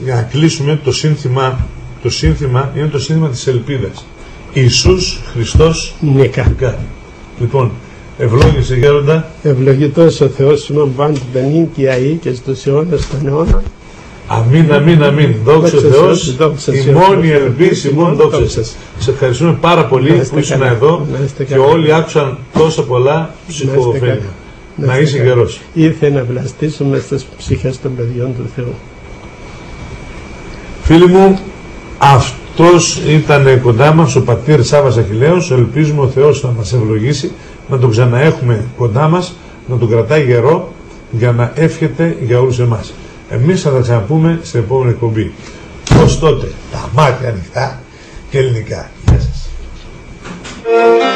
για να κλείσουμε το σύνθημα είναι το σύνθημα της ελπίδας. Ιησούς Χριστός νίκα. Λοιπόν, ευλόγησε γέροντα. Ευλογητός ο Θεός ημών πάντων νυν και αεί και στους αιώνας των αιώνων. Αμήν, αμήν, αμήν. Δόξα Θεός, η μόνη ελπίση, η μόνη δόξα σας. Σε ευχαριστούμε πάρα πολύ που ήσουν εδώ και όλοι άκουσαν τόσα πολλά ψυχοφέλια. Να είσαι γερός. Ήρθε να βλαστήσουμε στις ψυχές των παιδιών του Θεού. Φίλοι μου, αυτός ήταν κοντά μας ο πατήρ Σάββας Αχιλλέος. Ελπίζουμε ο Θεός να μας ευλογήσει, να τον ξαναέχουμε κοντά μας, να τον κρατάει γερό για να εύχεται για όλους εμάς. Εμείς θα τα ξαναπούμε στην επόμενη εκπομπή. Ως τότε, τα μάτια ανοιχτά και ελληνικά. Γεια σας.